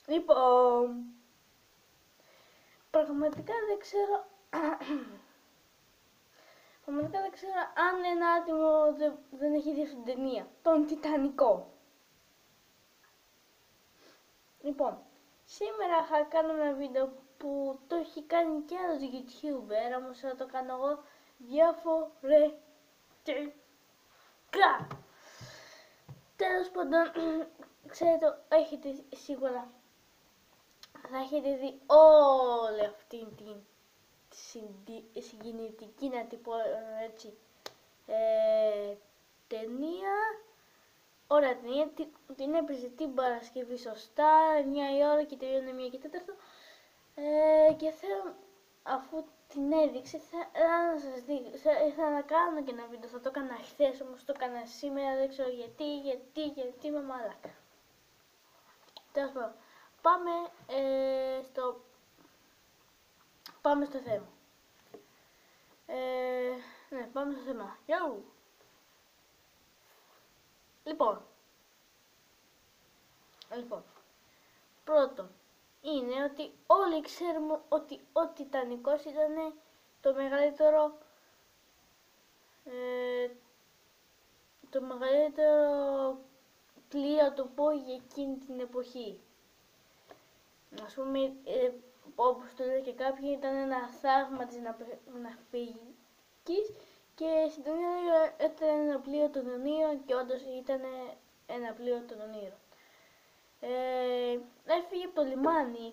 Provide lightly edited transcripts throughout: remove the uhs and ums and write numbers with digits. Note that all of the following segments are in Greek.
Λοιπόν, πραγματικά δεν ξέρω αν ένα άτομο δεν έχει δει αυτήν την ταινία, τον Τιτανικό. Λοιπόν, σήμερα θα κάνω ένα βίντεο που το έχει κάνει και άλλος YouTuber, όμως θα το κάνω εγώ διαφορετικά. Τέλος πάντων, ξέρετε, σίγουρα θα έχετε δει όλη αυτή την συγκινητική, να την πω έτσι, ταινία. Ωραία ταινία, την έπαιζε την Παρασκευή σωστά, 9 η ώρα και τελειώνει 1 και 4. Και θέλω, αφού την έδειξε, ήθελα να κάνω και ένα βίντεο, θα το έκανα χθες, όμως το έκανα σήμερα, δεν ξέρω γιατί είμαι μαλάκα. Τέλος πάντων, πάμε στο θέμα. Ναι, πάμε στο θέμα. Λοιπόν, πρώτον, είναι ότι όλοι ξέρουμε ότι ο Τιτανικός ήταν το μεγαλύτερο πλοίο του ΠΟ για εκείνη την εποχή. Ας πούμε, όπως το λέει και κάποιοι, ήταν ένα θαύμα της ναυπηγικής και στην ταινία ήταν ένα πλοίο των ονείρων και όντως ήταν ένα πλοίο των ονείρων. Έφυγε από το λιμάνι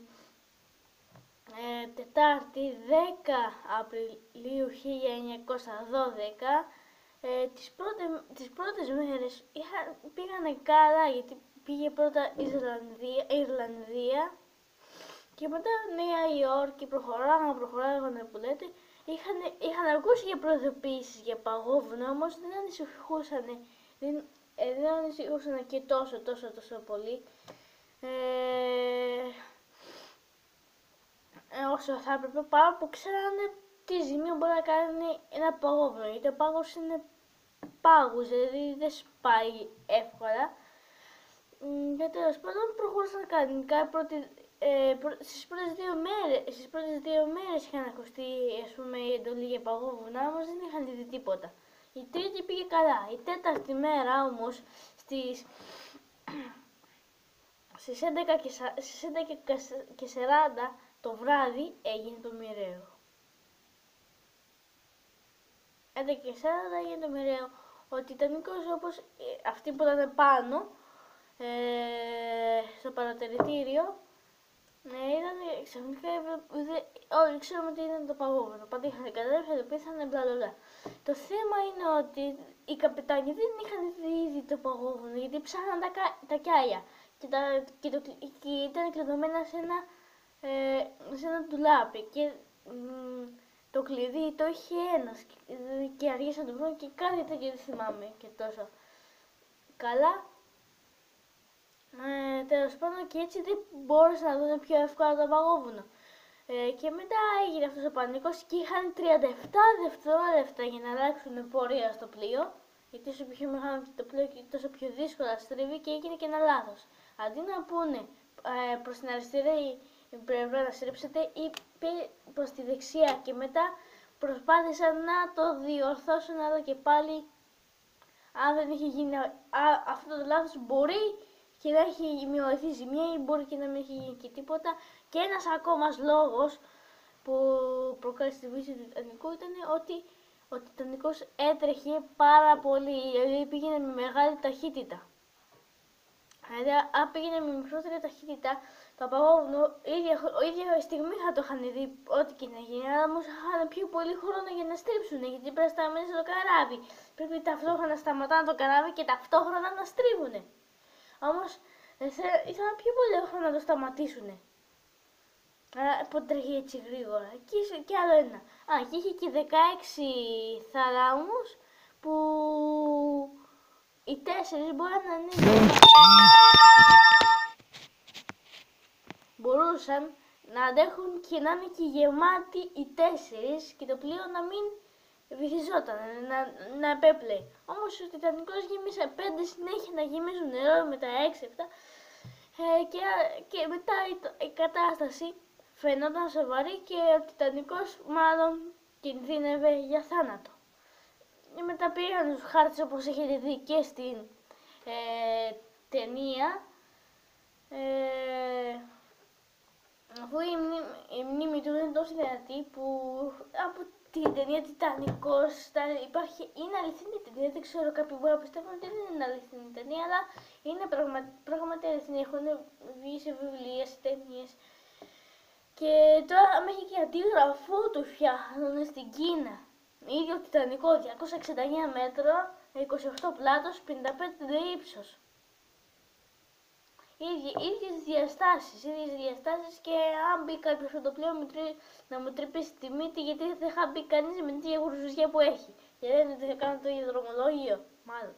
Τετάρτη 10 Απριλίου 1912. Τις πρώτες μέρες πήγανε καλά, γιατί πήγε πρώτα Ιρλανδία και μετά Νέα Υόρκη, προχωράγανε που λέτε. Είχαν ακούσει για προειδοποιήσεις για παγόβουνα, όμως δεν ανησυχούσαν και τόσο πολύ όσο θα έπρεπε, παρά που ξέρανε τι ζημία μπορεί να κάνει ένα παγόβουνο, γιατί ο πάγος είναι πάγος, δηλαδή δεν σπάει εύκολα. Και τέλος πάντων προχώρησαν κανονικά. Στις πρώτες δύο μέρες είχαν ακουστεί, ας πούμε, η εντολή για παγόβουνα, όμως δεν είχαν δει τίποτα. Η τρίτη πήγε καλά. Η τέταρτη μέρα όμως, στις 11:40 το βράδυ έγινε το μοιραίο. 11:40 έγινε το μοιραίο. Ο Τιτανικός, όπως αυτοί που ήταν πάνω στο παρατηρητήριο, ήταν ξαφνικά, όλοι ξέρουμε ότι ήταν το παγόβουνο. Πάντα είχαν κατέβει, το πέθανε, μπλα. Το θέμα είναι ότι οι καπετάνοι δεν είχαν δει ήδη το παγόβουνο, γιατί ψάχναν τα κιάλια και ήταν κλειδωμένα σε ένα ντουλάπι και το κλειδί το είχε ένας και αργήσαν να το βρουν και κάτι τέτοιο δεν θυμάμαι και τόσο καλά. Τέλος πάντων, και έτσι δεν μπόρεσαν να δουν πιο εύκολα το παγόβουνο. Και μετά έγινε αυτός ο πανικός και είχαν 37 δευτερόλεπτα για να αλλάξουν πορεία στο πλοίο, γιατί όσο πιο μεγάλο το πλοίο και τόσο πιο δύσκολα στρίβει, και έγινε και ένα λάθος. Αντί να πούνε προς την αριστερή πλευρά να στρίψετε, είπε προς τη δεξιά, και μετά προσπάθησαν να το διορθώσουν, αλλά και πάλι, αν δεν είχε γίνει αυτό το λάθος, μπορεί και να έχει μειωθεί ζημιά ή μπορεί και να μην έχει γίνει και τίποτα. Και ένας ακόμα λόγος που προκάλεσε τη βύση του Τιτανικού ήταν ότι ο Τιτανικός έτρεχε πάρα πολύ, δηλαδή πήγαινε με μεγάλη ταχύτητα. Δηλαδή, αν πήγαινε με μικρότερη ταχύτητα, το παγόβουνο ίδια στιγμή θα το είχαν δει ό,τι και να γίνει, αλλά όμως είχαν πιο πολύ χρόνο για να στρίψουν, γιατί πρέπει να σταματήσει το καράβι. Πρέπει ταυτόχρονα να σταματάνε το καράβι και ταυτόχρονα να στρίβουνε. Όμως ήθελαν πιο πολύ χρόνο να το σταματήσουνε. Πότε τρέχει έτσι γρήγορα. Και άλλο ένα. Και είχε και 16 θαλάμους που οι 4 μπορούσαν να αντέχουν και να είναι και γεμάτοι οι 4 και το πλοίο να μην βυθιζόταν, να επέπλεε. Όμως ο Τιτανικός γέμισε 5 συνέχεια να γεμίζουν νερό με τα 6-7 Και μετά η κατάσταση φαινόταν σοβαρή και ο Τιτανικός μάλλον κινδύνευε για θάνατο. Και μετά πήγαν τους χάρτες, όπως έχετε δει και στην ταινία, αφού η μνήμη του είναι τόσο δυνατή που από την ταινία Τιτανικός είναι αληθινή ταινία. Δεν ξέρω, κάποιοι μπορεί να πιστεύουν ότι δεν είναι αληθινή ταινία, αλλά είναι πραγματικά αληθινή. Έχουν βγει σε βιβλία, σε ταινίες. Και τώρα μέχρι και αντίγραφο του φτιάχνουν στην Κίνα. Ίδιο Τιτανικό, 269 μέτρα, 28 πλάτος, 55 ύψος. Ίδιες διαστάσεις και αν μπει κάποιος στο πλοίο να μου τρυπήσει τη μύτη, γιατί δεν θα μπει κανείς με την γουρζουζιά που έχει. Και δεν είναι ότι θα κάνω το ίδιο δρομολόγιο, μάλλον.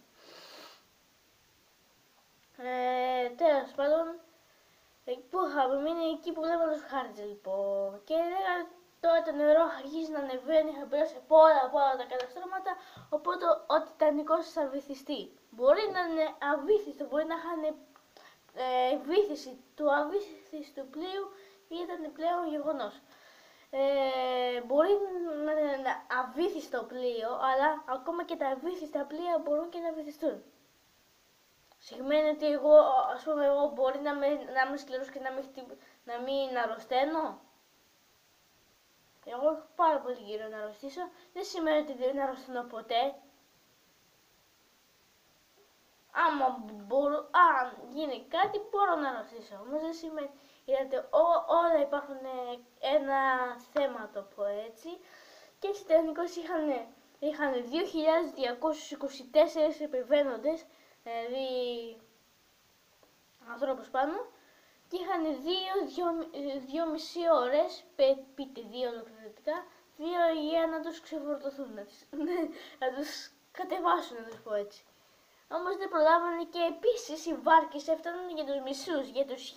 Τέλος πάντων, που είχαμε μείνει εκεί που βλέπαμε τους χάρτες λοιπόν. Και λέγανε τώρα το νερό αρχίζει να ανεβαίνει, είχα περάσει πολλά τα καταστρώματα, οπότε ο Τιτανικός θα βυθιστεί. Μπορεί να είναι αβύθιστο, μπορεί να είχαν βύθιση του αβύθιστου πλοίου ήταν πλέον γεγονός. Μπορεί να είναι αβύθιστο πλοίο, αλλά ακόμα και τα αβύθιστα πλοία μπορούν και να βυθιστούν. Σημαίνει ότι εγώ μπορεί να είμαι σκληρός και να μην αρρωσταίνω. Εγώ έχω πάρα πολύ καιρό να αρρωστήσω. Δεν σημαίνει ότι δεν αρρωσταίνω ποτέ. Αν γίνει κάτι μπορώ να αρρωστήσω. Όμως δεν σημαίνει. Είδατε, όλα υπάρχουν ένα θέμα, το πω έτσι. Και έτσι τεχνικώς είχαν 2.224 επιβαίνοντες, δηλαδή ανθρώπους πάνω, και είχαν 2,5 ώρες, πείτε 2 ολοκληρωτικά, 2 για να τους ξεφορτωθούν, να τους κατεβάσουν, να τους πω έτσι. Όμως δεν προλάβανε και επίσης οι βάρκες έφταναν για τους μισούς, για τους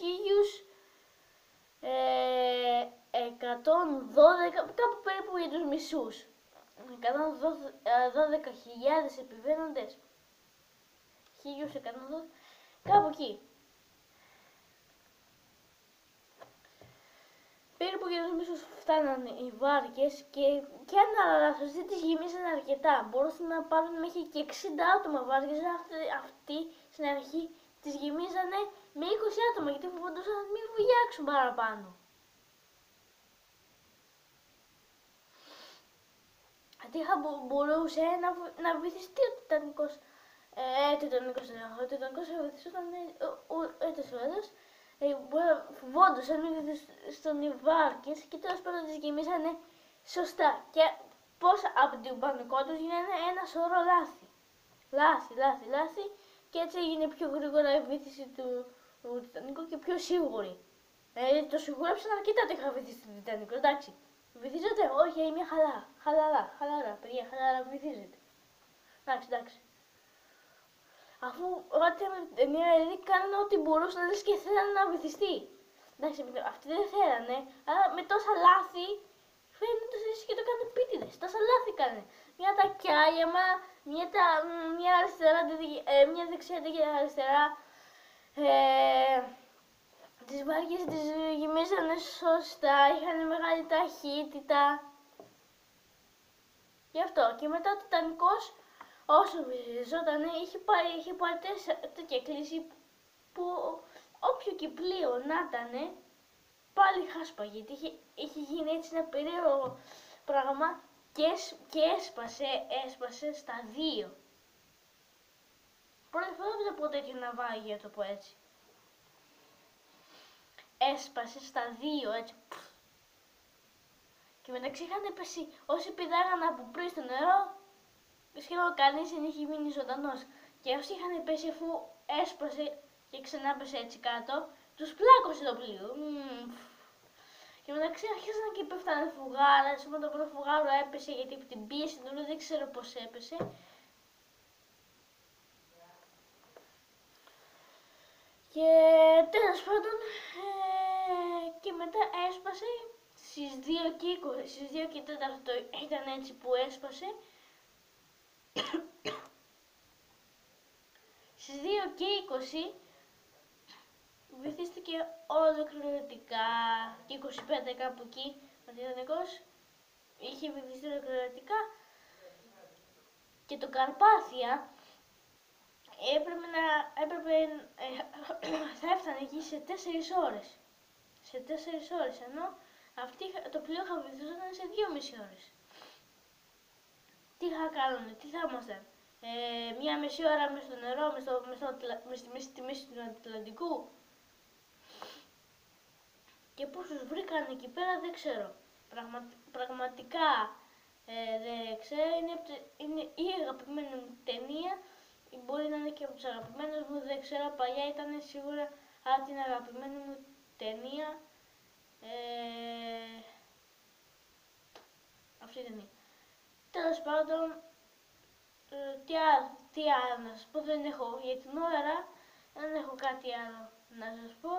112, κάπου περίπου για τους μισούς. 112.000 επιβαίνοντες. 1.112, κάπου εκεί. Περίπου για τους μισούς φτάνανε οι βάρκες και αν λάθος δεν τις γεμίσανε αρκετά. Μπορούσαν να πάρουν μέχρι και 60 άτομα βάρκες, αυτοί στην αρχή τις γεμίζανε με 20 άτομα γιατί φοβόντουσαν να μην βουλιάξουν παραπάνω. Γιατί μπορούσε να βυθιστεί ο Τιτανικός. Ο Τιτανικός θα βυθιστούταν έτος ώρας. Φοβόντουσαν να μην βυθιστούν οι βάρκες και τέλος πάντων τις γεμίσανε σωστά. Και πώς από την πανικό τους γίνανε ένα σωρό λάθη. Και έτσι έγινε πιο γρήγορα η βύθιση του Τιτανικού και πιο σίγουρη. Το σιγουρέψαν αρκετά ότι είχα βυθίσει το Τιτανικό, εντάξει. Βυθίζεται, όχι, είναι μια χαλαρά, παιδιά, χαλαρά βυθίζεται. Εντάξει. Αφού ό,τι με την ταινία κάνανε ό,τι μπορούσαν, λες και θέλανε να βυθιστεί. Εντάξει, αυτοί δεν θέλανε, αλλά με τόσα λάθη φαίνεται ότι και το κάνουν επίτηδες. Τόσα λάθη κάνε. Μια τα κιάλιαμα, μια αριστερά, μια δεξιά και αριστερά. Τις βάρκες τις γεμίζανε σωστά, είχαν μεγάλη ταχύτητα. Γι' αυτό και μετά ο Τιτανικός όσο βυθιζόταν είχε πάρει τέτοια κλίση που όποιο και πλοίο να ήταν πάλι χάσπαγε, γιατί είχε γίνει έτσι ένα περίεργο πράγμα και έσπασε στα δύο. Πρώτη φορά βλέπω τέτοιο ναυάγιο, το πω έτσι. Έσπασε στα δύο, έτσι. Και μεταξύ είχαν πέσει όσοι πηδάγαν από πριν στο νερό, σχεδόν κανείς δεν είχε μείνει ζωντανός. Και όσοι είχαν πέσει αφού έσπασε και ξανά πέσει έτσι κάτω, τους πλάκωσε το πλοίο. Και μεταξύ αρχίσαν και πέφτανε φουγάρες, με το πρώτο φουγάρο έπεσε γιατί από την πίεση του δεν ξέρω πώς έπεσε. Και τέλος πάντων, και μετά έσπασε στις 2 και 20, στις 2 και 4 ήταν έτσι που έσπασε. Στις 2 και 20 βυθίστηκε ολοκληρωτικά και 25 κάπου εκεί ο Τιτανικός είχε βυθιστεί ολοκληρωτικά και το Καρπάθια θα έφτανε εκεί σε 4 ώρες. Σε 4 ώρες, ενώ το πλοίο θα βυθιζόταν σε 2,5 ώρες. Τι θα κάνουνε, τι θα ήμασταν, μία μισή ώρα μες στο νερό, στη μέση του Ατλαντικού. Και πώς τους βρήκαν εκεί πέρα δεν ξέρω. Πραγματικά δεν ξέρω, είναι η αγαπημένη μου ταινία, ή μπορεί να είναι και από τους αγαπημένους μου, δεν ξέρω, παλιά ήταν σίγουρα από την αγαπημένη μου ταινία. Αυτή η ταινία. Τέλος πάντων, τι άλλο να σας πω, δεν έχω για την ώρα, δεν έχω κάτι άλλο να σας πω.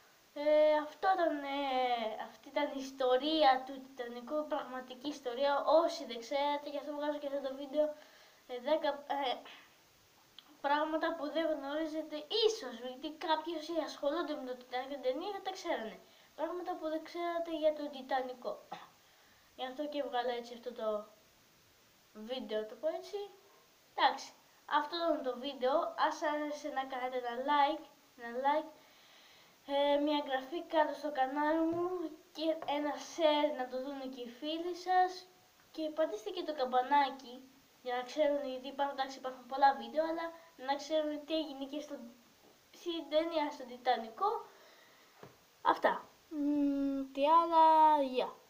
Αυτή ήταν η ιστορία του Τιτανικού, πραγματική ιστορία. Όσοι δεν ξέρετε, γι' αυτό βγάζω και αυτό το βίντεο, 10 πράγματα που δεν γνωρίζετε ίσως, γιατί κάποιοι όσοι ασχολούνται με το Τιτανικό την ταινία θα τα ξέρανε. Πράγματα που δεν ξέρατε για το Τιτανικό. Γι' αυτό και βγάλα έτσι αυτό το βίντεο, το πω έτσι. Εντάξει, αυτό ήταν το βίντεο. Αν άρεσε να κάνετε ένα like, μια εγγραφή κάτω στο κανάλι μου και ένα share να το δουν και οι φίλοι σας. Και πατήστε και το καμπανάκι για να ξέρουν, γιατί υπάρχουν πολλά βίντεο, αλλά να ξέρουν τι έγινε και στην ταινία στο Τιτανικό. Αυτά. Τι άλλα, γεια.